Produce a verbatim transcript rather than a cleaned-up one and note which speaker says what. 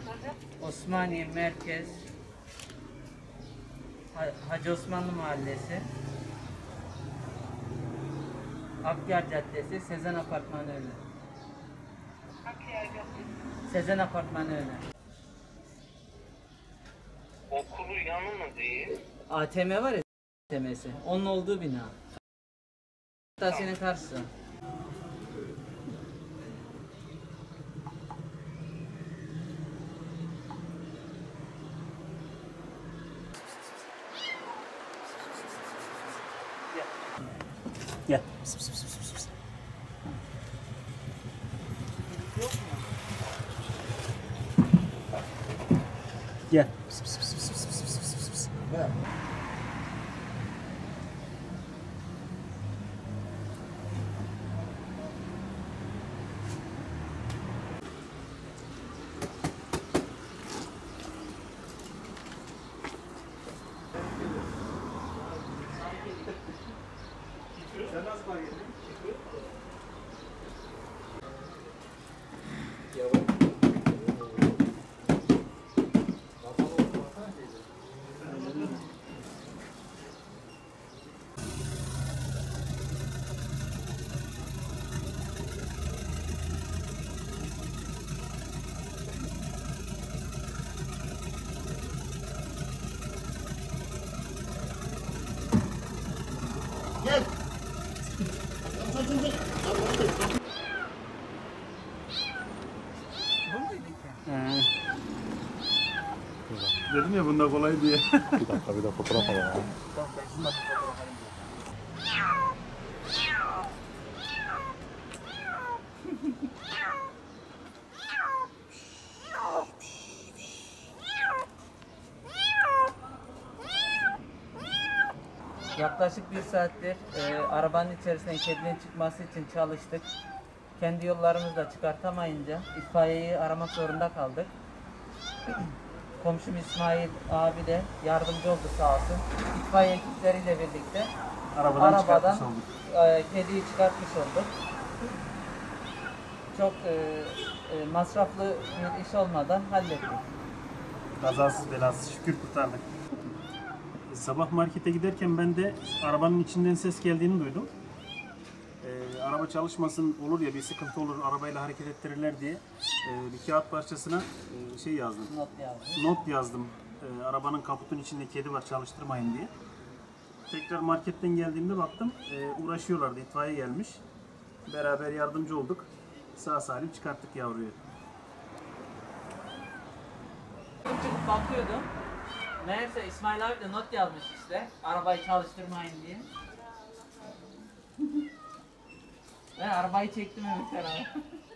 Speaker 1: Osmaniye Merkez, Hacı Osmanlı Mahallesi, Akyar Caddesi, Sezen Apartmanı önü.
Speaker 2: Akyar Caddesi.
Speaker 1: Sezen Apartmanı önü.
Speaker 2: Okulu yanı mı değil?
Speaker 1: A T M var ya, A T M'si. Onun olduğu bina. Kırtasiyenin karşısı.
Speaker 3: Gel. Pıs pıs pıs pıs pıs. Gel. Pıs pıs pıs pıs pıs pıs pıs pıs pıs. Gel. Sen nasıl fark ettin? Gel.
Speaker 1: He.
Speaker 3: Dedim ya bunda kolay diye.
Speaker 4: Bir dakika bir de fotoğraf alalım.
Speaker 1: Yaklaşık bir saattir e, arabanın içerisinden kedinin çıkması için çalıştık. Kendi yollarımızla çıkartamayınca itfaiyeyi aramak zorunda kaldık. Komşum İsmail abi de yardımcı oldu sağ olsun. İtfaiye ekipleriyle birlikte
Speaker 3: Arabadan,
Speaker 1: arabadan
Speaker 3: çıkartmış olduk.
Speaker 1: e, kediyi çıkartmış olduk. Çok e, e, masraflı bir iş olmadan hallettik.
Speaker 3: Kazasız belasız şükür kurtardık. Sabah markete giderken ben de arabanın içinden ses geldiğini duydum. Ee, araba çalışmasın olur ya bir sıkıntı olur arabayla hareket ettirirler diye e, bir kağıt parçasına e, şey yazdım.
Speaker 1: Not yazdım.
Speaker 3: Not yazdım. E, arabanın kaputun içinde kedi var çalıştırmayın diye. Tekrar marketten geldiğimde baktım e, uğraşıyorlardı. İtfaiye gelmiş. Beraber yardımcı olduk. Sağ salim çıkarttık yavruyu.
Speaker 1: Çıkıp bakıyordum. Meğerse İsmail abi de not yazmış işte. Arabayı çalıştırmayın diye. Ben arabayı çektim hemen kenara.